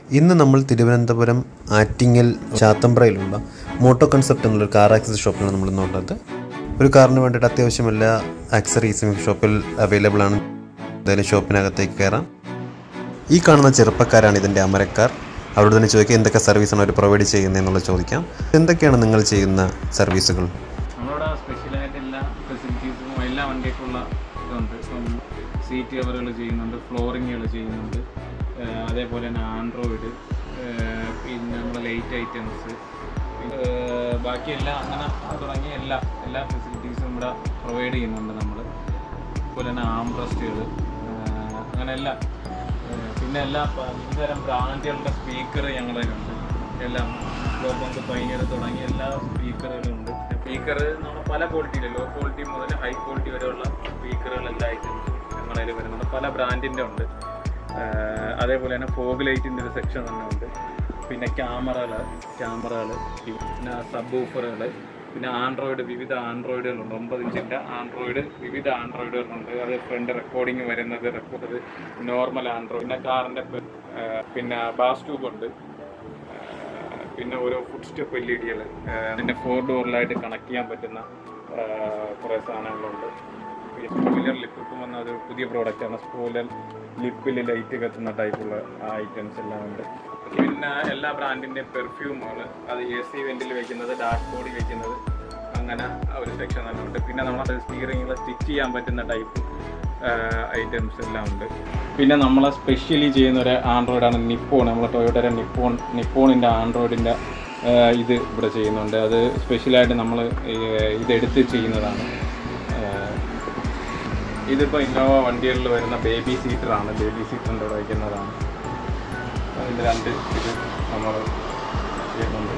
ഇന്ന് നമ്മൾ തിരുവനന്തപുരം ആറ്റിങ്ങൽ ചാത്തമ്പ്രയിലുള്ള മോട്ടോ കൺസെപ്റ്റ് എന്നുള്ളൊരു കാർ ആക്സസറി ഷോപ്പിലാണ് നമ്മൾ ഇന്നുള്ളത്. ഒരു കാറിന് വേണ്ടിയിട്ട് അത്യാവശ്യം എല്ലാ ആക്സസറീസും ഷോപ്പിൽ അവൈലബിൾ ആണ്. എന്തായാലും ഷോപ്പിനകത്തേക്ക് കയറാം. ഈ കാണുന്ന ചെറുപ്പക്കാരാണ് ഇതിൻ്റെ അമരക്കാർ. അവരോട് തന്നെ ചോദിക്കുക എന്തൊക്കെ സർവീസാണ് അവർ പ്രൊവൈഡ് ചെയ്യുന്നത് എന്നുള്ളത് ചോദിക്കാം. എന്തൊക്കെയാണ് നിങ്ങൾ ചെയ്യുന്ന സർവീസുകൾ? നമ്മളിവിടെ സ്പെഷ്യലായിട്ട് എല്ലാ ഫെസിലിറ്റീസും എല്ലാ വണ്ടിക്കുള്ള ഇതുണ്ട്. ഇപ്പം സീറ്റ് കവറുകൾ ചെയ്യുന്നുണ്ട്, ഫ്ലോറിങ്ങുകൾ ചെയ്യുന്നുണ്ട്, അതേപോലെ തന്നെ ആൻഡ്രോയിഡ്, പിന്നെ നമ്മുടെ ലൈറ്റ് ഐറ്റംസ്, ബാക്കി എല്ലാം അങ്ങനെ തുടങ്ങിയ എല്ലാ ഫെസിലിറ്റീസും ഇവിടെ പ്രൊവൈഡ് ചെയ്യുന്നുണ്ട് നമ്മൾ. അതുപോലെ തന്നെ ആംബ്രസ്റ്റുകൾ, അങ്ങനെ എല്ലാം. പിന്നെ എല്ലാ വിവിധതരം ബ്രാൻഡുകളുടെ സ്പീക്കർ ഞങ്ങളുടെ ഉണ്ട്. എല്ലാം ലോബങ്ക് പൈനിയർ തുടങ്ങിയ എല്ലാ സ്പീക്കറുകളുണ്ട്. സ്പീക്കർ നമ്മൾ പല ക്വാളിറ്റിയിൽ, ലോ ക്വാളിറ്റി മുതൽ ഹൈ ക്വാളിറ്റി വരെയുള്ള സ്പീക്കറുകൾ എല്ലാ ഐറ്റംസും ഞങ്ങളുടെ കയ്യിൽ വരുന്നുണ്ട്. പല ബ്രാൻഡിൻ്റെ ഉണ്ട്. അതേപോലെ തന്നെ ഫോഗ് ലൈറ്റിൻ്റെ ഒരു സെക്ഷൻ തന്നെ ഉണ്ട്. പിന്നെ ക്യാമറകൾ, പിന്നെ സബ് വൂഫറുകൾ, പിന്നെ ആൻഡ്രോയിഡ്, വിവിധ ആൻഡ്രോയിഡുകളുണ്ട്. 9 ഇഞ്ചിൻ്റെ ആൻഡ്രോയിഡ്, വിവിധ ആൻഡ്രോയിഡുകളുണ്ട്. അത് ഫ്രണ്ട് റെക്കോർഡിങ് വരുന്നത്, നോർമൽ ആൻഡ്രോയിഡ്, പിന്നെ കാറിൻ്റെ, പിന്നെ ബാസ് ട്യൂബ് ഉണ്ട്, പിന്നെ ഓരോ ഫുഡ് സ്റ്റെപ്പ് LED പിന്നെ 4 ഡോറിലായിട്ട് കണക്ട് ചെയ്യാൻ പറ്റുന്ന കുറേ സാധനങ്ങളുണ്ട്. സ്പോയിലർ ലിപ്പ് ഇപ്പം വന്ന ഒരു പുതിയ പ്രോഡക്റ്റാണ്. സ്പോയിലർ ലിപ്പിൽ ലൈറ്റ് കത്തുന്ന ടൈപ്പുള്ള ഐറ്റംസ് എല്ലാം ഉണ്ട്. പിന്നെ എല്ലാ ബ്രാൻഡിൻ്റെയും പെർഫ്യൂമുകൾ, അത് AC വെൻറ്റിൽ വെക്കുന്നത്, ഡാഷ് ബോർഡിൽ വെക്കുന്നത്, അങ്ങനെ ഒരു സെക്ഷൻ തന്നെ ഉണ്ട്. പിന്നെ നമ്മളെ സ്റ്റിയറിംഗിൽ സ്റ്റിച്ച് ചെയ്യാൻ പറ്റുന്ന ടൈപ്പ് ഐറ്റംസ് എല്ലാം ഉണ്ട്. പിന്നെ നമ്മളെ സ്പെഷ്യലി ചെയ്യുന്ന ഒരു ആൻഡ്രോയിഡാണ് നിപ്പോൺ. നമ്മളെ ടൊയോട്ടയുടെ നിപ്പോണിൻ്റെ ആൻഡ്രോയിഡിൻ്റെ ഇത് ഇവിടെ ചെയ്യുന്നുണ്ട്. അത് സ്പെഷ്യലായിട്ട് നമ്മൾ ഇതെടുത്ത് ചെയ്യുന്നതാണ്. ഇതിപ്പോൾ ഇന്നോവ വണ്ടികളിൽ വരുന്ന ബേബി സീറ്ററാണ്. ബേബി സീറ്ററിൻ്റെ ഇവിടെ വയ്ക്കുന്നതാണ്. അതിൻ്റെ 2 ഇത് നമ്മൾ ചെയ്യുന്നുണ്ട്.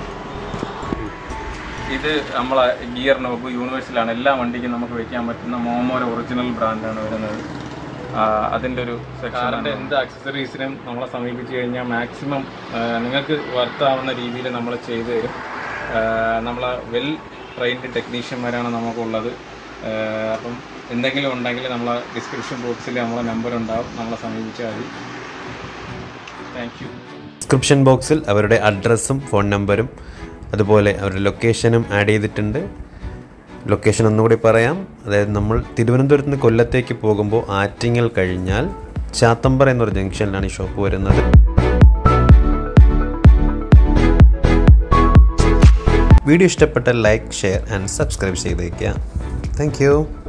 ഇത് നമ്മളെ ഗിയർ നോബ് യൂണിവേഴ്സലാണ്. എല്ലാ വണ്ടിക്കും നമുക്ക് വയ്ക്കാൻ പറ്റുന്ന മോമോയുടെ ഒറിജിനൽ ബ്രാൻഡാണ് വരുന്നത്. അതിൻ്റെ ഒരു സെക്ഷനിൻ്റെ എന്ത് ആക്സസറീസിനും നമ്മളെ സമീപിച്ച് കഴിഞ്ഞാൽ മാക്സിമം നിങ്ങൾക്ക് വർത്താവുന്ന രീതിയിൽ നമ്മൾ ചെയ്തു തരും. നമ്മളെ വെൽ ട്രെയിൻഡ് ടെക്നീഷ്യന്മാരാണ് നമുക്കുള്ളത്. അപ്പം എന്തെങ്കിലും ഉണ്ടെങ്കിൽ നമ്മളെ ഡിസ്ക്രിപ്ഷൻ ബോക്സിൽ നമ്മളെ നമ്പർ ഉണ്ടാവും, നമ്മളെ സമീപിച്ചാൽ മതി. Thank you. ഡിസ്ക്രിപ്ഷൻ ബോക്സിൽ അവരുടെ അഡ്രസ്സും ഫോൺ നമ്പറും അതുപോലെ അവരുടെ ലൊക്കേഷനും ആഡ് ചെയ്തിട്ടുണ്ട്. ലൊക്കേഷൻ ഒന്നുകൂടി പറയാം. അതായത് നമ്മൾ തിരുവനന്തപുരത്ത് നിന്ന് കൊല്ലത്തേക്ക് പോകുമ്പോൾ ആറ്റിങ്ങൽ കഴിഞ്ഞാൽ ചാത്തമ്പ്ര എന്നൊരു ജംഗ്ഷനിലാണ് ഈ ഷോപ്പ് വരുന്നത്. വീഡിയോ ഇഷ്ടപ്പെട്ടാൽ ലൈക്ക്, ഷെയർ ആൻഡ് സബ്സ്ക്രൈബ് ചെയ്തേക്കുക. Thank U.